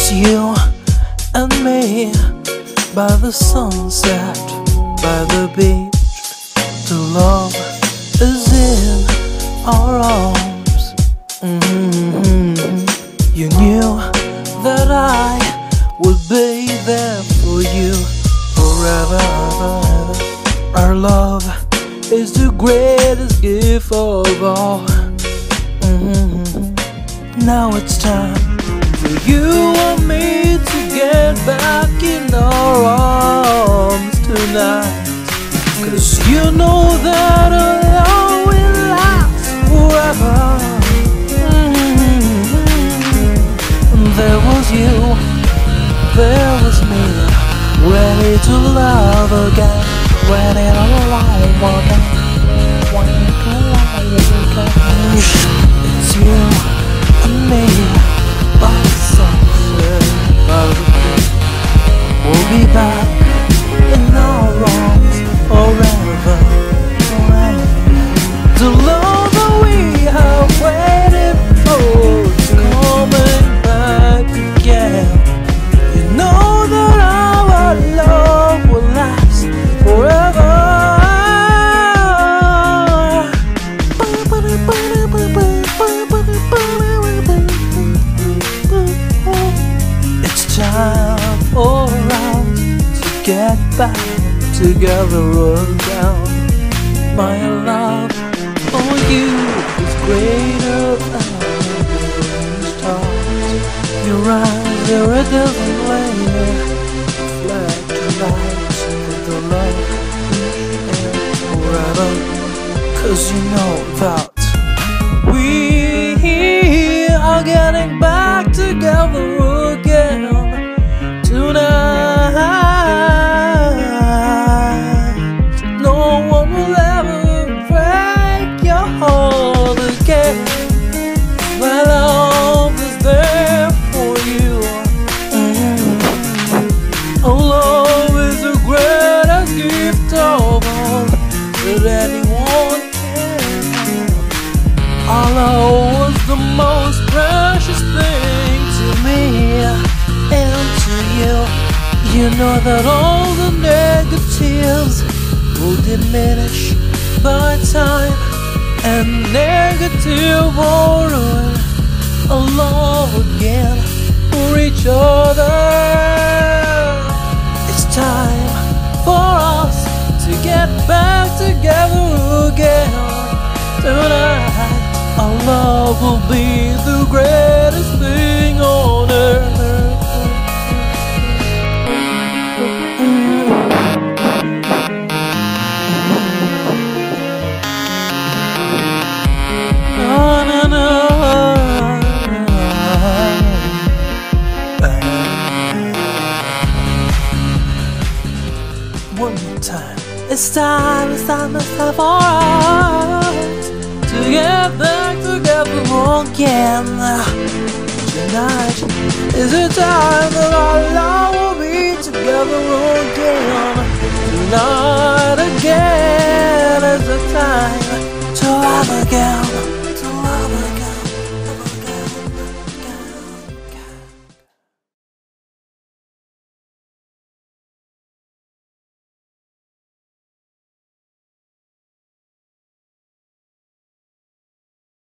It's you and me by the sunset, by the beach. The love is in our arms. You knew that I would be there for you forever. Our love is the greatest gift of all. Now it's time for you and me to get back in our arms tonight. 'Cause you know that our love will last forever. There was you, there was me, ready to love again, ready to love again. It's you and me by the sunset, by the beach. We'll be back in our arms forever, forever. The love that we have waited for is coming back again. You know that our love will last forever. It's time for us to get back together again. My love for you is greater than the stars. Your eyes are a dozen layer, reflect tonight with the love and forever. 'Cause you know that we are getting back together again tonight. No one will ever break your heart again. My love is there for you. Our love is the greatest gift of all that anyone can have. Our love was the most precious thing to me and to you. You know that all the negatives will diminish by time, and negative will ruin our love again for each other. It's time for us to get back together again tonight. Our love will be the greatest thing on earth. One more time. It's time for us to get back together again. Tonight is the time that our love will be together again. Tonight.